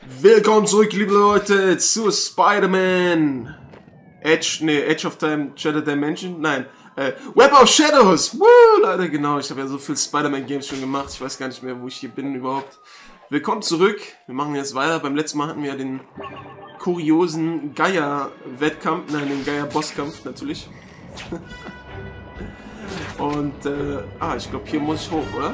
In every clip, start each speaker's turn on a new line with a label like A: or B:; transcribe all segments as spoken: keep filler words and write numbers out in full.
A: Willkommen zurück, liebe Leute, zu Spider-Man Edge, ne, Edge of Time, Shattered Dimension, nein, äh, Web of Shadows, woo, Leute, genau, ich habe ja so viel Spider-Man-Games schon gemacht, ich weiß gar nicht mehr, wo ich hier bin überhaupt. Willkommen zurück, wir machen jetzt weiter, beim letzten Mal hatten wir ja den kuriosen Gaia-Wettkampf, nein, den Gaia-Bosskampf natürlich. Und, äh, ah, ich glaube, hier muss ich hoch, oder?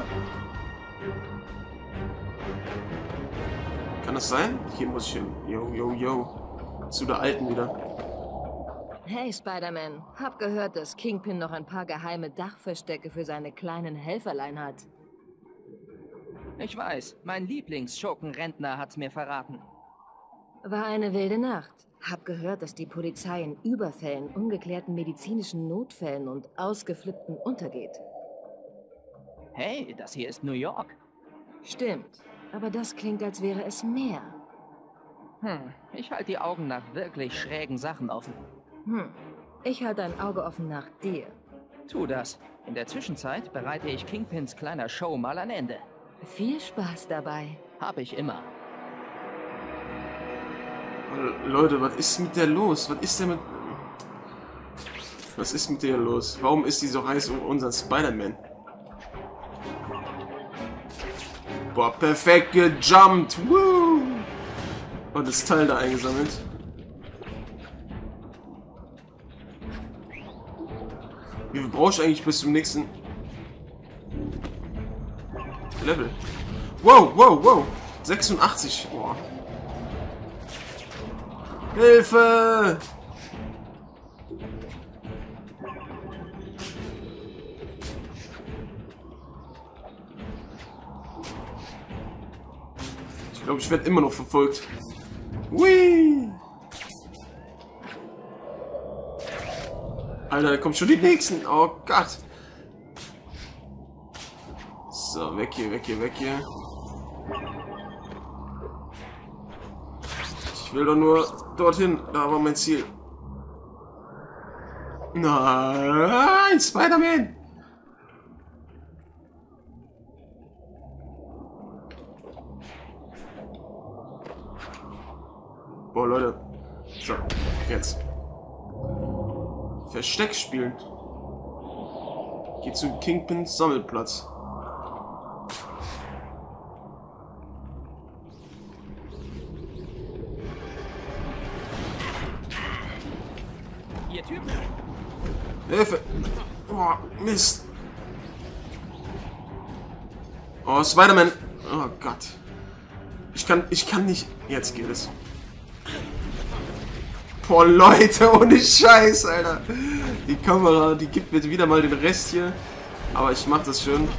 A: Kann das sein? Hier muss ich hin. Yo, yo, yo. Zu der Alten wieder.
B: Hey Spider-Man, hab gehört, dass Kingpin noch ein paar geheime Dachverstecke für seine kleinen Helferlein hat.
C: Ich weiß, mein Lieblingsschurkenrentner hat's mir verraten.
B: War eine wilde Nacht. Hab gehört, dass die Polizei in Überfällen, ungeklärten medizinischen Notfällen und Ausgeflippten untergeht.
C: Hey, das hier ist New York.
B: Stimmt, aber das klingt, als wäre es mehr.
C: Hm, ich halte die Augen nach wirklich schrägen Sachen offen.
B: Hm, ich halte ein Auge offen nach dir.
C: Tu das. In der Zwischenzeit bereite ich Kingpins kleiner Show mal ein Ende.
B: Viel Spaß dabei.
C: Hab ich immer.
A: Leute, was ist mit der los? Was ist denn mit... Was ist mit der los? Warum ist die so heiß um unseren Spider-Man? Boah, perfekt gejumpt. Woo! Und das Teil da eingesammelt. Wie viel brauche ich eigentlich bis zum nächsten Level? Wow, wow, wow. sechsundachtzig. Boah. Hilfe! Ich glaube, ich werde immer noch verfolgt. Hui! Alter, da kommen schon die nächsten. Oh Gott. So, weg hier, weg hier, weg hier. Ich will doch nur dorthin. Da war mein Ziel. Nein, Spider-Man! Boah, Leute. So, jetzt. Versteck spielen. Geht zu Kingpins Sammelplatz.
C: Ihr Typ?
A: Hilfe! Oh, Mist! Oh, Spider-Man! Oh Gott. Ich kann, ich kann nicht... Jetzt geht es. Boah, Leute, ohne Scheiß, Alter. Die Kamera, die gibt mir wieder mal den Rest hier. Aber ich mach das schön.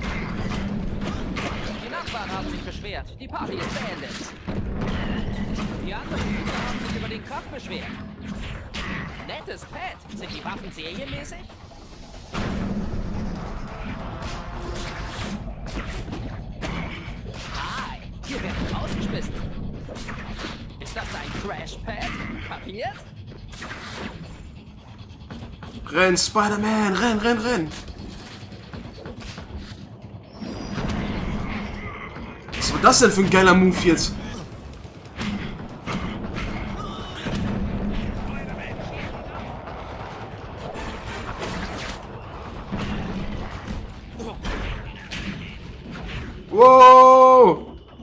C: Die Nachbarn haben sich beschwert. Die Party ist beendet. Die anderen Brüder haben sich über den Krach beschwert. Nettes Pad. Sind die Waffen serienmäßig? Hi, hier werden rausgeschmissen. Ist das ein Crashpad? Kapiert?
A: Renn, Spider-Man, renn, renn, renn. Was war das denn für ein geiler Move jetzt? Wow!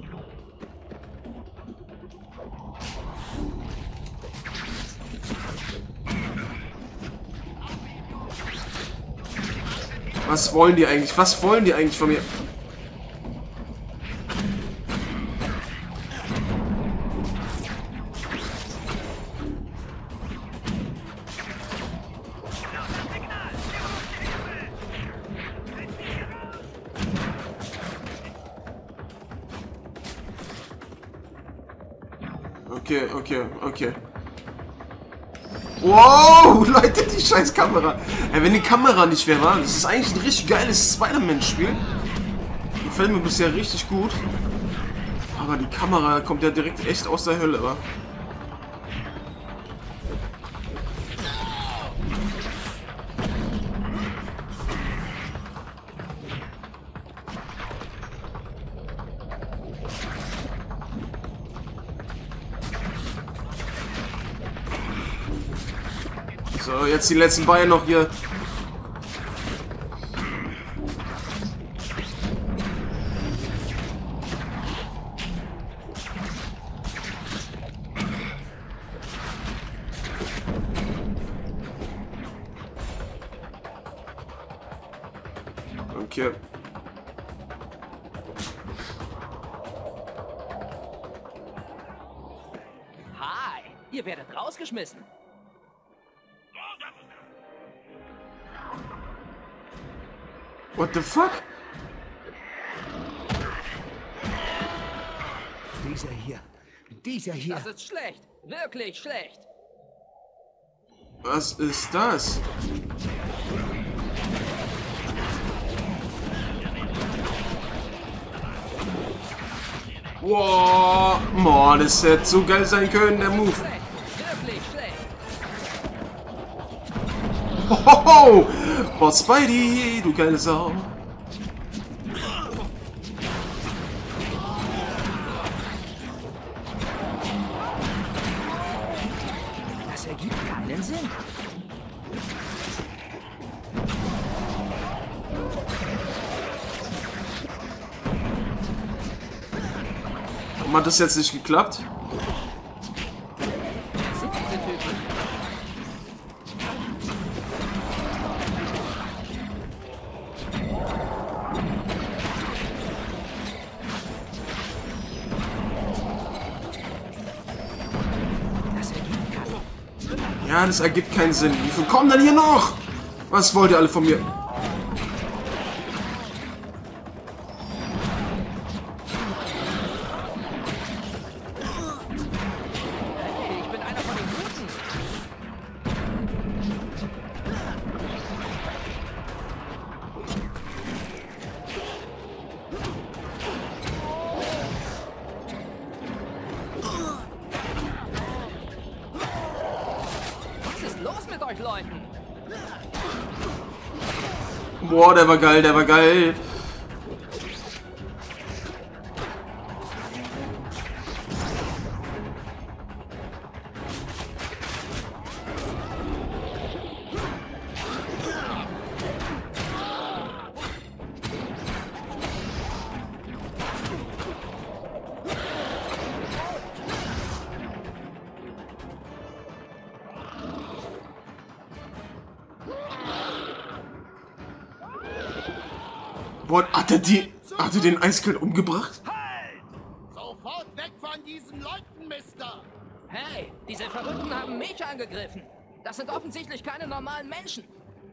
A: Was wollen die eigentlich? Was wollen die eigentlich von mir? Okay, okay, okay. Wow, Leute, die scheiß Kamera. Ey, wenn die Kamera nicht wäre, das ist eigentlich ein richtig geiles Spider-Man-Spiel. Gefällt mir bisher richtig gut. Aber die Kamera kommt ja direkt echt aus der Hölle, wa? So, jetzt die letzten beiden noch hier. Okay.
C: Hi, ihr werdet rausgeschmissen.
A: What the fuck?
D: Dieser hier. Dieser hier.
C: Das ist schlecht. Wirklich schlecht.
A: Was ist das? Wow, boah, das hätte so geil sein können, der Move.
C: Schlecht. Wirklich schlecht.
A: Hohoho! Boah, Spidey, du geile Sau.
D: Das ergibt keinen Sinn.
A: Warum hat das jetzt nicht geklappt?
C: Was sind diese Typen?
D: Das ergibt keinen.
A: Ja, das ergibt keinen Sinn. Wie viel kommen denn hier noch? Was wollt ihr alle von mir?
C: Hey, ich bin einer von den Guten. Was ist los mit euch Leuten?
A: Boah, der war geil, der war geil. Boah, hat er die... Hat er den eiskalt umgebracht?
E: Halt! Sofort weg von diesen Leuten, Mister!
C: Hey, diese Verrückten haben mich angegriffen. Das sind offensichtlich keine normalen Menschen.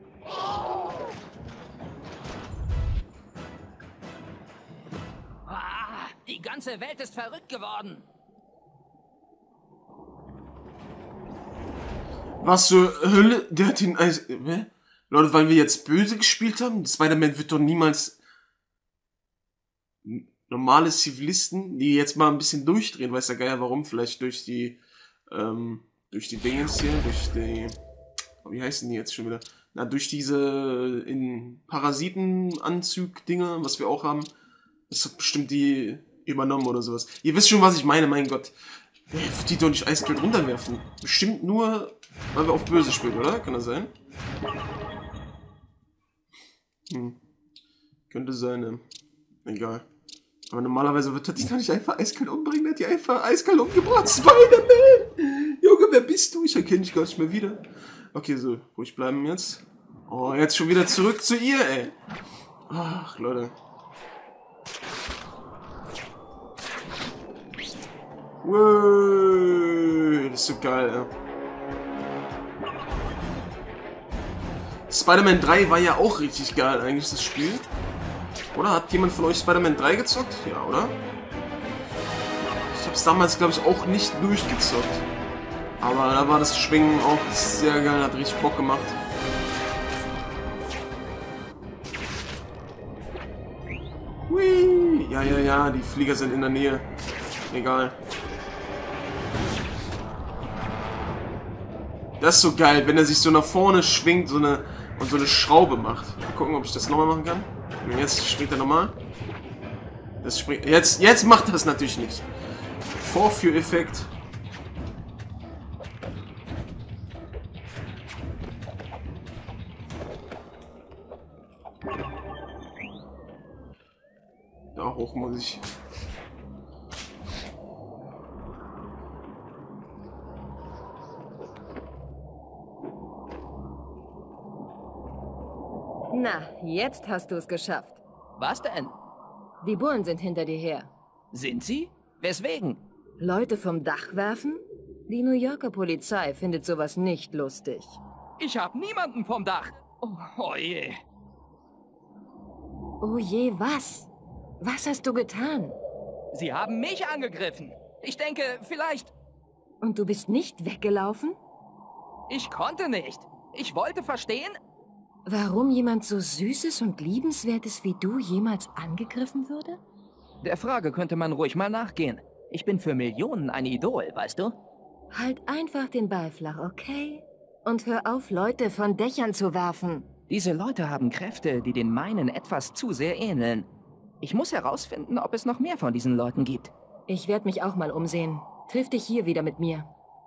C: Ah, die ganze Welt ist verrückt geworden.
A: Was zur Hölle? Der hat den Eis... Hä? Leute, weil wir jetzt böse gespielt haben? Spider-Man wird doch niemals... normale Zivilisten, die jetzt mal ein bisschen durchdrehen, weiß der Geier warum, vielleicht durch die, ähm, durch die Dingens hier, durch die, wie heißen die jetzt schon wieder? Na, durch diese in Parasitenanzug-Dinger, was wir auch haben, das hat bestimmt die übernommen oder sowas. Ihr wisst schon, was ich meine, mein Gott. Wer wird die doch nicht eiskalt runterwerfen? Bestimmt nur, weil wir auf böse spielen, oder? Kann das sein? Hm. Könnte sein, ne? Egal. Aber normalerweise wird er dich doch nicht einfach eiskalt umbringen, der hat die einfach eiskalt umgebracht. Spider-Man! Junge, wer bist du? Ich erkenne dich gar nicht mehr wieder. Okay, so, ruhig bleiben jetzt. Oh, jetzt schon wieder zurück zu ihr, ey. Ach, Leute. Wow, das ist so geil, ey. Spider-Man drei war ja auch richtig geil, eigentlich, das Spiel. Oder? Hat jemand von euch Spider-Man drei gezockt? Ja, oder? Ich hab's damals, glaube ich, auch nicht durchgezockt. Aber da war das Schwingen auch sehr geil, hat richtig Bock gemacht. Hui! Ja, ja, ja, die Flieger sind in der Nähe. Egal. Das ist so geil, wenn er sich so nach vorne schwingt so eine, und so eine Schraube macht. Mal gucken, ob ich das nochmal machen kann. Jetzt springt er nochmal. Das springt. Jetzt, jetzt macht er es natürlich nicht. Vorführeffekt. hoch, muss ich.
B: Na, jetzt hast du es geschafft.
C: Was denn?
B: Die Bullen sind hinter dir her.
C: Sind sie? Weswegen?
B: Leute vom Dach werfen? Die New Yorker Polizei findet sowas nicht lustig.
C: Ich hab niemanden vom Dach. Oh, oh je.
B: Oh je, was? Was hast du getan?
C: Sie haben mich angegriffen. Ich denke, vielleicht...
B: Und du bist nicht weggelaufen?
C: Ich konnte nicht. Ich wollte verstehen...
B: Warum jemand so Süßes und Liebenswertes wie du jemals angegriffen würde?
C: Der Frage könnte man ruhig mal nachgehen. Ich bin für Millionen ein Idol, weißt du?
B: Halt einfach den Ball flach, okay? Und hör auf, Leute von Dächern zu werfen.
C: Diese Leute haben Kräfte, die den meinen etwas zu sehr ähneln. Ich muss herausfinden, ob es noch mehr von diesen Leuten gibt.
B: Ich werde mich auch mal umsehen. Triff dich hier wieder mit mir.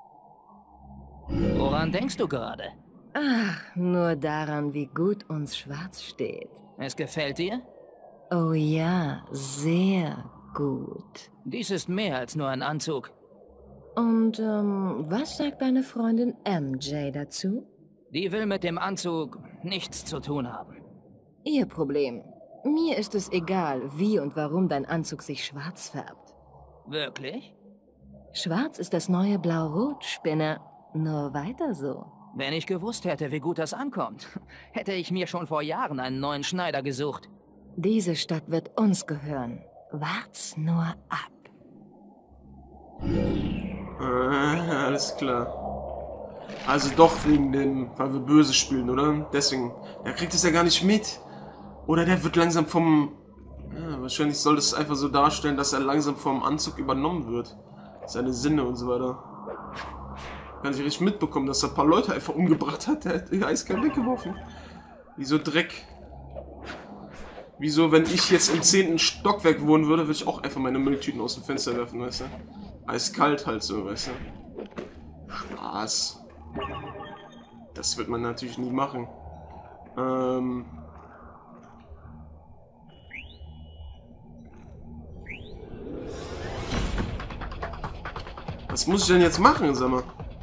C: Woran denkst du gerade?
B: Ach, nur daran, wie gut uns Schwarz steht.
C: Es gefällt dir?
B: Oh ja, sehr gut.
C: Dies ist mehr als nur ein Anzug.
B: Und, ähm, was sagt deine Freundin M J dazu?
C: Die will mit dem Anzug nichts zu tun haben.
B: Ihr Problem. Mir ist es egal, wie und warum dein Anzug sich schwarz färbt.
C: Wirklich?
B: Schwarz ist das neue Blau-Rot, Spinne. Nur weiter so.
C: Wenn ich gewusst hätte, wie gut das ankommt, hätte ich mir schon vor Jahren einen neuen Schneider gesucht.
B: Diese Stadt wird uns gehören. Wart's nur ab.
A: Äh, alles klar. Also doch wegen dem, weil wir böse spielen, oder? Deswegen. Er kriegt es ja gar nicht mit. Oder der wird langsam vom... Ja, wahrscheinlich soll das einfach so darstellen, dass er langsam vom Anzug übernommen wird. Seine Sinne und so weiter. Kann ich richtig mitbekommen, dass er ein paar Leute einfach umgebracht hat. Der hat die eiskalt weggeworfen. Wie so Dreck. Wieso, wenn ich jetzt im zehnten Stockwerk wohnen würde, würde ich auch einfach meine Mülltüten aus dem Fenster werfen, weißt du? Eiskalt halt so, weißt du? Spaß. Das wird man natürlich nie machen. Ähm... Was muss ich denn jetzt machen, sag mal?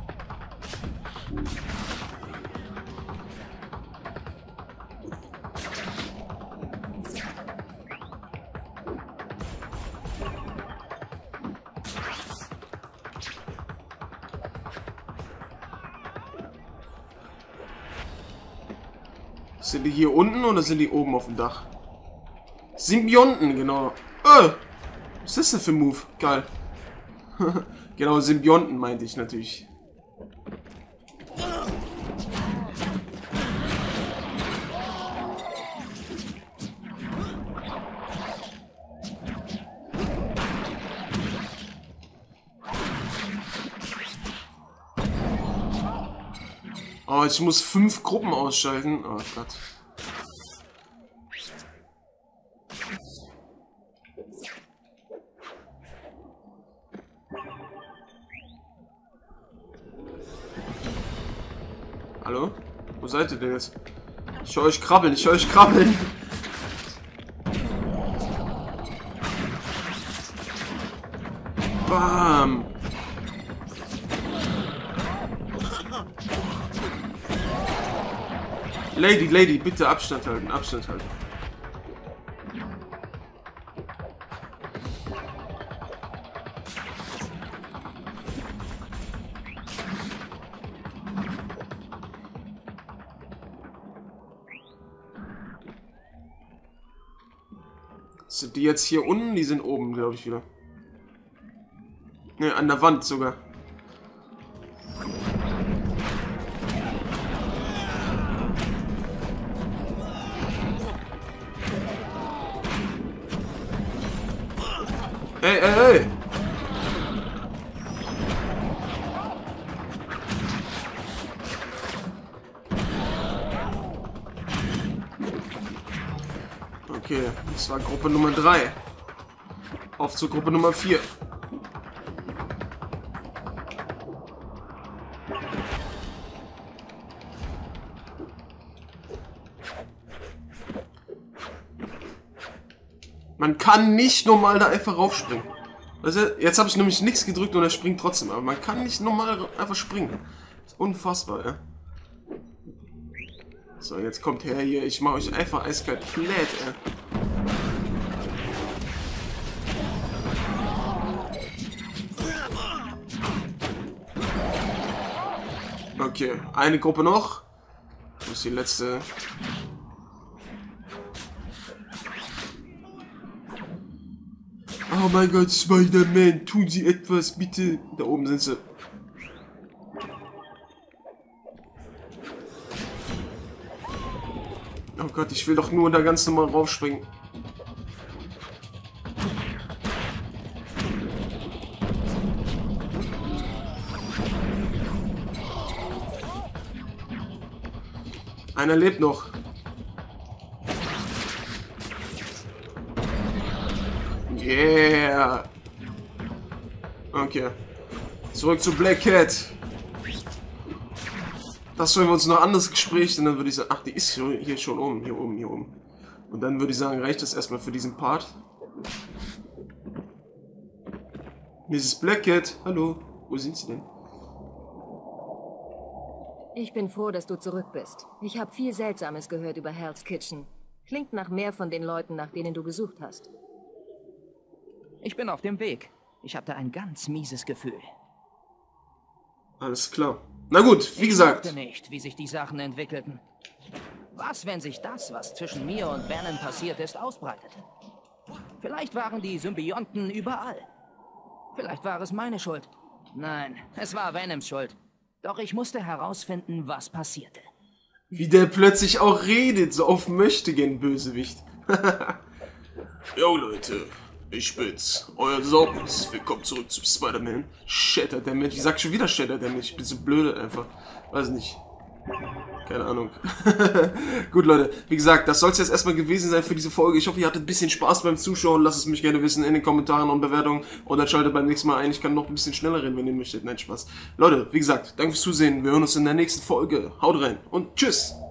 A: Sind die hier unten oder sind die oben auf dem Dach? Symbionten, genau. Oh, was ist das denn für ein Move? Geil. Genau, Symbionten meinte ich natürlich. Oh, ich muss fünf Gruppen ausschalten. Oh Gott. Hallo? Wo seid ihr denn jetzt? Ich höre euch krabbeln, ich höre euch krabbeln. Bam. Lady, Lady, bitte Abstand halten, Abstand halten. Sind die jetzt hier unten? Die sind oben, glaube ich, wieder. Ne, an der Wand sogar. Hey, hey, hey! Okay, das war Gruppe Nummer drei. Auf zur Gruppe Nummer vier. Man kann nicht normal da einfach raufspringen. Weißt du, jetzt habe ich nämlich nichts gedrückt und er springt trotzdem. Aber man kann nicht normal einfach springen. Das ist unfassbar, ja. So, jetzt kommt her hier. Ich mache euch einfach eiskalt platt, ey. Okay, eine Gruppe noch. Das ist die letzte. Oh mein Gott, Spider-Man, tun Sie etwas, bitte. Da oben sind sie. Oh Gott, ich will doch nur da ganz normal raufspringen. Einer lebt noch. Yeah. Okay. Zurück zu Black Cat. Das sollen wir uns noch ein anderes Gespräch, und dann würde ich sagen, ach, die ist hier schon oben, hier oben, hier oben. Und dann würde ich sagen, reicht das erstmal für diesen Part. Misses Black Cat, hallo, wo sind Sie denn?
B: Ich bin froh, dass du zurück bist. Ich habe viel Seltsames gehört über Hell's Kitchen. Klingt nach mehr von den Leuten, nach denen du gesucht hast.
C: Ich bin auf dem Weg. Ich hatte ein ganz mieses Gefühl.
A: Alles klar. Na gut, wie gesagt.
C: Ich wusste nicht, wie sich die Sachen entwickelten. Was, wenn sich das, was zwischen mir und Venom passiert ist, ausbreitet? Vielleicht waren die Symbionten überall. Vielleicht war es meine Schuld. Nein, es war Venoms Schuld. Doch ich musste herausfinden, was passierte.
A: Wie der plötzlich auch redet, so auf Möchtegern Bösewicht. Jo Leute, ich bin's, euer Zombies. Willkommen zurück zu Spider-Man. Shatter Damage. Ich sag schon wieder Shatter Damage. Ich bin so blöd einfach. Weiß nicht. Keine Ahnung. Gut, Leute. Wie gesagt, das soll es jetzt erstmal gewesen sein für diese Folge. Ich hoffe, ihr hattet ein bisschen Spaß beim Zuschauen. Lasst es mich gerne wissen in den Kommentaren und Bewertungen. Und dann schaltet beim nächsten Mal ein. Ich kann noch ein bisschen schneller reden, wenn ihr möchtet. Nein, Spaß. Leute, wie gesagt, danke fürs Zusehen. Wir hören uns in der nächsten Folge. Haut rein und tschüss.